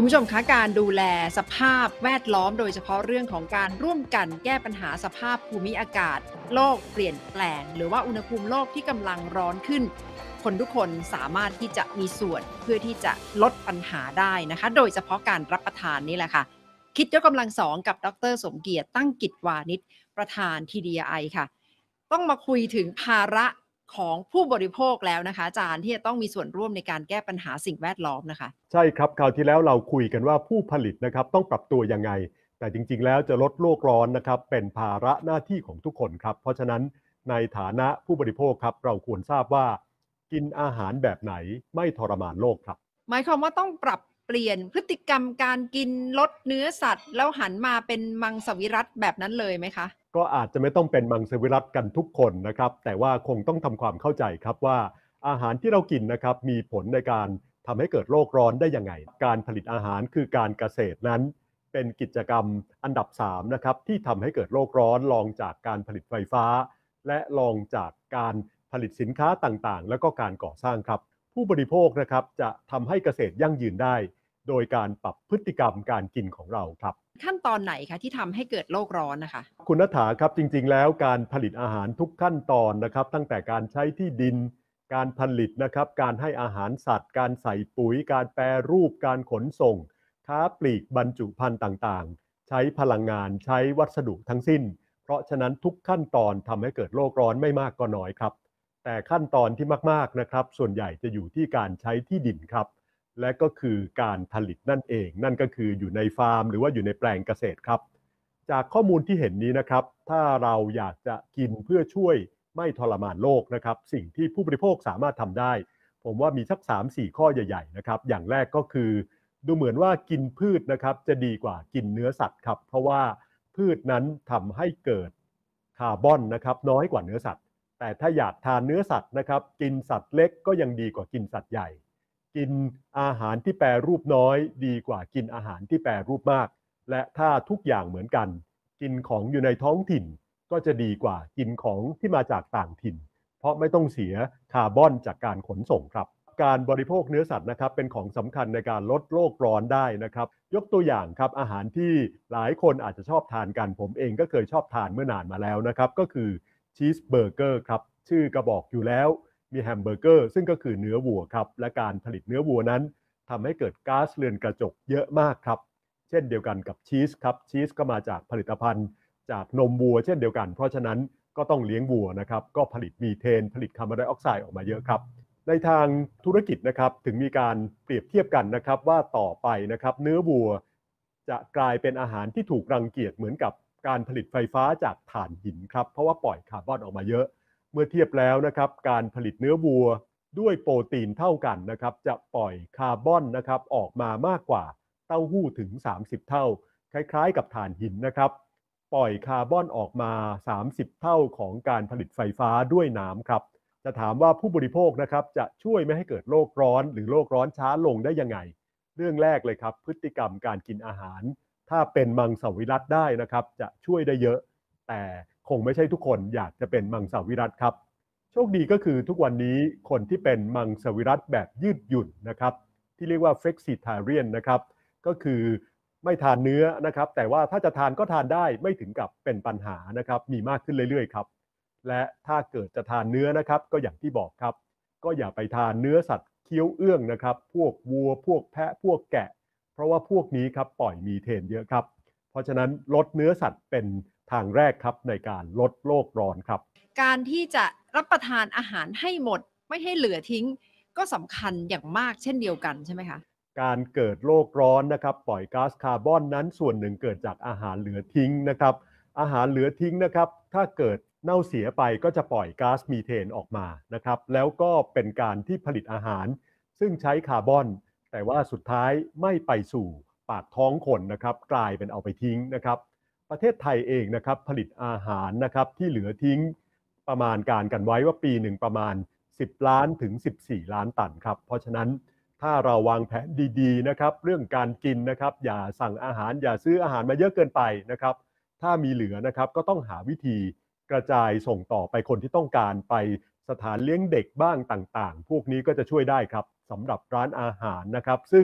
ผู้ชมคะการดูแลสภาพแวดล้อมโดยเฉพาะเรื่องของการร่วมกันแก้ปัญหาสภาพภูมิอากาศโลกเปลี่ยนแปลงหรือว่าอุณหภูมิโลกที่กำลังร้อนขึ้นคนทุกคนสามารถที่จะมีส่วนเพื่อที่จะลดปัญหาได้นะคะโดยเฉพาะการรับประทานนี่แหละค่ะคิดยกกำลังสองกับดรสมเกียรติตั้งกิจวานิชประธาน TDI ค่ะต้องมาคุยถึงภาระของผู้บริโภคแล้วนะคะอาจารย์ที่จะต้องมีส่วนร่วมในการแก้ปัญหาสิ่งแวดล้อมนะคะใช่ครับคราวที่แล้วเราคุยกันว่าผู้ผลิตนะครับต้องปรับตัวยังไงแต่จริงๆแล้วจะลดโลกร้อนนะครับเป็นภาระหน้าที่ของทุกคนครับเพราะฉะนั้นในฐานะผู้บริโภคครับเราควรทราบว่ากินอาหารแบบไหนไม่ทรมานโลกครับหมายความว่าต้องปรับเปลี่ยนพฤติกรรมการกินลดเนื้อสัตว์แล้วหันมาเป็นมังสวิรัติแบบนั้นเลยไหมคะก็อาจจะไม่ต้องเป็นมังสวิรัติกันทุกคนนะครับแต่ว่าคงต้องทำความเข้าใจครับว่าอาหารที่เรากินนะครับมีผลในการทำให้เกิดโลกร้อนได้ยังไงการผลิตอาหารคือการเกษตรนั้นเป็นกิจกรรมอันดับ3นะครับที่ทำให้เกิดโลกร้อนรองจากการผลิตไฟฟ้าและรองจากการผลิตสินค้าต่างๆแล้วก็การก่อสร้างครับผู้บริโภคนะครับจะทำให้เกษตรยั่งยืนได้โดยการปรับพฤติกรรมการกินของเราครับขั้นตอนไหนคะที่ทำให้เกิดโลกร้อนนะคะคุณณฐาครับจริงๆแล้วการผลิตอาหารทุกขั้นตอนนะครับตั้งแต่การใช้ที่ดินการผลิตนะครับการให้อาหารสัตว์การใส่ปุ๋ยการแปรรูปการขนส่งค้าปลีกบรรจุภัณฑ์ต่างๆใช้พลังงานใช้วัสดุทั้งสิ้นเพราะฉะนั้นทุกขั้นตอนทำให้เกิดโลกร้อนไม่มากก็น้อยครับแต่ขั้นตอนที่มากๆนะครับส่วนใหญ่จะอยู่ที่การใช้ที่ดินครับและก็คือการผลิตนั่นเองนั่นก็คืออยู่ในฟาร์มหรือว่าอยู่ในแปลงเกษตรครับ จากข้อมูลที่เห็นนี้นะครับถ้าเราอยากจะกินเพื่อช่วยไม่ทรมานโลกนะครับสิ่งที่ผู้บริโภคสามารถทำได้ผมว่ามีสัก3-4ข้อใหญ่ๆนะครับอย่างแรกก็คือดูเหมือนว่ากินพืชนะครับจะดีกว่ากินเนื้อสัตว์ครับเพราะว่าพืชนั้นทำให้เกิดคาร์บอนนะครับน้อยกว่าเนื้อสัตว์แต่ถ้าอยากทานเนื้อสัตว์นะครับกินสัตว์เล็กก็ยังดีกว่ากินสัตว์ใหญ่กินอาหารที่แปรรูปน้อยดีกว่ากินอาหารที่แปรรูปมาก และถ้าทุกอย่างเหมือนกันกินของอยู่ในท้องถิ่นก็จะดีกว่ากินของที่มาจากต่างถิ่นเพราะไม่ต้องเสียคาร์บอนจากการขนส่งครับการบริโภคเนื้อสัตว์นะครับเป็นของสำคัญในการลดโลกร้อนได้นะครับยกตัวอย่างครับอาหารที่หลายคนอาจจะชอบทานกันผมเองก็เคยชอบทานเมื่อนานมาแล้วนะครับก็คือชีสเบอร์เกอร์ครับชื่อกระบอกอยู่แล้วมีแฮมเบอร์เกอร์ซึ่งก็คือเนื้อวัวครับและการผลิตเนื้อวัวนั้นทำให้เกิดก๊าซเรือนกระจกเยอะมากครับ เช่นเดียวกันกับชีสครับชีสก็มาจากผลิตภัณฑ์จากนมวัวเช่นเดียวกันเพราะฉะนั้นก็ต้องเลี้ยงวัวนะครับก็ผลิตมีเทนผลิตคาร์บอนไดออกไซด์ออกมาเยอะครับในทางธุรกิจนะครับถึงมีการเปรียบเทียบกันนะครับว่าต่อไปนะครับเนื้อวัวจะกลายเป็นอาหารที่ถูกรังเกียจเหมือนกับการผลิตไฟฟ้าจากถ่านหินครับเพราะว่าปล่อยคาร์บอนออกมาเยอะเมื่อเทียบแล้วนะครับการผลิตเนื้อวัวด้วยโปรตีนเท่ากันนะครับจะปล่อยคาร์บอนนะครับออกมามากกว่า เต้าหู้ถึง30เท่าคล้ายๆกับถ่านหินนะครับปล่อยคาร์บอนออกมา30เท่าของการผลิตไฟฟ้าด้วยน้ำครับจะถามว่าผู้บริโภคนะครับจะช่วยไม่ให้เกิดโลกร้อนหรือโลกร้อนช้าลงได้ยังไงเรื่องแรกเลยครับพฤติกรรมการกินอาหารถ้าเป็นมังสวิรัติได้นะครับจะช่วยได้เยอะแต่คงไม่ใช่ทุกคนอยากจะเป็นมังสวิรัติครับโชคดีก็คือทุกวันนี้คนที่เป็นมังสวิรัติแบบยืดหยุ่นนะครับที่เรียกว่า flexitarian นะครับก็คือไม่ทานเนื้อนะครับแต่ว่าถ้าจะทานก็ทานได้ไม่ถึงกับเป็นปัญหานะครับมีมากขึ้นเรื่อยๆครับและถ้าเกิดจะทานเนื้อนะครับก็อย่างที่บอกครับก็อย่าไปทานเนื้อสัตว์เคี้ยวเอื้องนะครับพวกวัวพวกแพะพวกแกะเพราะว่าพวกนี้ครับปล่อยมีเทนเยอะครับเพราะฉะนั้นลดเนื้อสัตว์เป็นทางแรกครับในการลดโลกร้อนครับการที่จะรับประทานอาหารให้หมดไม่ให้เหลือทิ้งก็สำคัญอย่างมากเช่นเดียวกันใช่ไหมคะการเกิดโลกร้อนนะครับปล่อยก๊าซคาร์บอนนั้นส่วนหนึ่งเกิดจากอาหารเหลือทิ้งนะครับอาหารเหลือทิ้งนะครับถ้าเกิดเน่าเสียไปก็จะปล่อยก๊าซมีเทนออกมานะครับแล้วก็เป็นการที่ผลิตอาหารซึ่งใช้คาร์บอนแต่ว่าสุดท้ายไม่ไปสู่ปากท้องคนนะครับกลายเป็นเอาไปทิ้งนะครับประเทศไทยเองนะครับผลิตอาหารนะครับที่เหลือทิ้งประมาณการกันไว้ว่าปีหนึ่งประมาณ10 ล้านถึง14 ล้านตันครับเพราะฉะนั้น ถ้าเราวางแผนดีๆนะครับเรื่องการกินนะครับอย่าสั่งอาหารอย่าซื้ออาหารมาเยอะเกินไปนะครับถ้ามีเหลือนะครับก็ต้องหาวิธีกระจายส่งต่อไปคนที่ต้องการไปสถานเลี้ยงเด็กบ้างต่างๆพวกนี้ก็จะช่วยได้ครับสำหรับร้านอาหารนะครับซึ่ง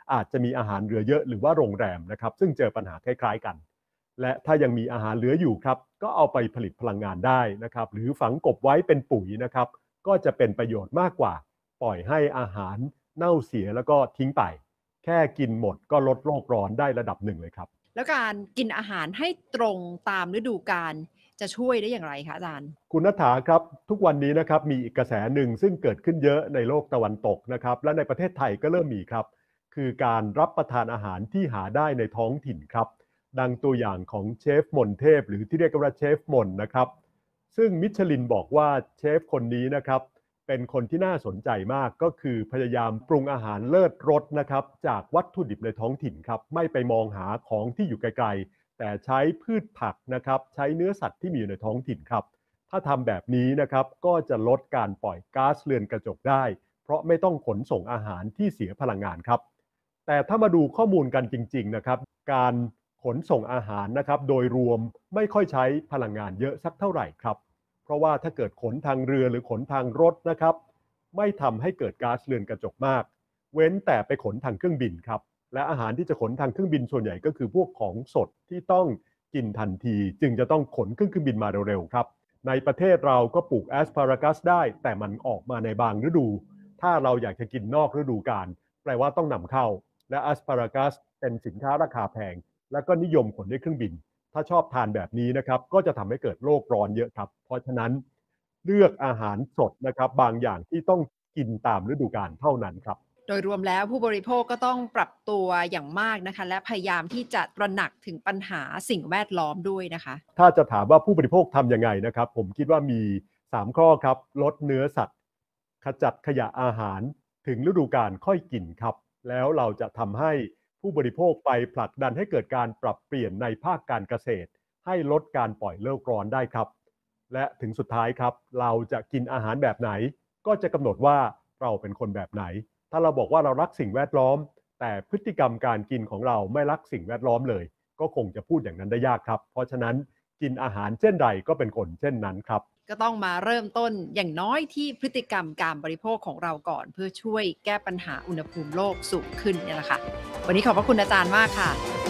อาจจะมีอาหารเหลือเยอะหรือว่าโรงแรมนะครับซึ่งเจอปัญหาคล้ายๆกันและถ้ายังมีอาหารเหลืออยู่ครับก็เอาไปผลิตพลังงานได้นะครับหรือฝังกลบไว้เป็นปุ๋ยนะครับก็จะเป็นประโยชน์มากกว่าปล่อยให้อาหารเน่าเสียแล้วก็ทิ้งไปแค่กินหมดก็ลดโลกร้อนได้ระดับหนึ่งเลยครับแล้วการกินอาหารให้ตรงตามฤดูกาลจะช่วยได้อย่างไรคะอาจารย์คุณณฐาครับทุกวันนี้นะครับมีอีกกระแสหนึ่งซึ่งเกิดขึ้นเยอะในโลกตะวันตกนะครับและในประเทศไทยก็เริ่มมีครับคือการรับประทานอาหารที่หาได้ในท้องถิ่นครับดังตัวอย่างของเชฟมนเทพหรือที่เรียกกันว่าเชฟมนนะครับซึ่งมิชลินบอกว่าเชฟคนนี้นะครับเป็นคนที่น่าสนใจมากก็คือพยายามปรุงอาหารเลิศรสนะครับจากวัตถุดิบในท้องถิ่นครับไม่ไปมองหาของที่อยู่ไกลๆแต่ใช้พืชผักนะครับใช้เนื้อสัตว์ที่มีอยู่ในท้องถิ่นครับ ถ้าทำแบบนี้นะครับก็จะลดการปล่อยก๊าซเรือนกระจกได้เพราะไม่ต้องขนส่งอาหารที่เสียพลังงานครับแต่ถ้ามาดูข้อมูลกันจริงๆนะครับการขนส่งอาหารนะครับโดยรวมไม่ค่อยใช้พลังงานเยอะสักเท่าไหร่ครับเพราะว่าถ้าเกิดขนทางเรือหรือขนทางรถนะครับไม่ทำให้เกิดก๊าซเรือนกระจกมากเว้นแต่ไปขนทางเครื่องบินครับและอาหารที่จะขนทางเครื่องบินส่วนใหญ่ก็คือพวกของสดที่ต้องกินทันทีจึงจะต้องขนเครื่องบินมาเร็วๆครับ ในประเทศเราก็ปลูกแอสพารากัสได้แต่มันออกมาในบางฤดูถ้าเราอยากจะกินนอกฤดูกาลแปลว่าต้องนำเข้าและแอสพารากัสเป็นสินค้าราคาแพงและก็นิยมขนด้วยเครื่องบินถ้าชอบทานแบบนี้นะครับก็จะทำให้เกิดโลกร้อนเยอะครับเพราะฉะนั้นเลือกอาหารสดนะครับบางอย่างที่ต้องกินตามฤดูกาลเท่านั้นครับโดยรวมแล้วผู้บริโภคก็ต้องปรับตัวอย่างมากนะคะและพยายามที่จะตระหนักถึงปัญหาสิ่งแวดล้อมด้วยนะคะถ้าจะถามว่าผู้บริโภคทำยังไงนะครับผมคิดว่ามี3ข้อครับลดเนื้อสัตว์ขจัดขยะอาหารถึงฤดูกาลค่อยกินครับแล้วเราจะทำให้ผู้บริโภคไปผลักดันให้เกิดการปรับเปลี่ยนในภาคการเกษตรให้ลดการปล่อยโลกร้อนได้ครับและถึงสุดท้ายครับเราจะกินอาหารแบบไหนก็จะกำหนดว่าเราเป็นคนแบบไหนถ้าเราบอกว่าเรารักสิ่งแวดล้อมแต่พฤติกรรมการกินของเราไม่รักสิ่งแวดล้อมเลยก็คงจะพูดอย่างนั้นได้ยากครับเพราะฉะนั้นกินอาหารเช่นใดก็เป็นคนเช่นนั้นครับก็ต้องมาเริ่มต้นอย่างน้อยที่พฤติกรรมการบริโภคของเราก่อนเพื่อช่วยแก้ปัญหาอุณหภูมิโลกสูงขึ้นเนี่ยแหละค่ะวันนี้ขอบพระคุณอาจารย์มากค่ะ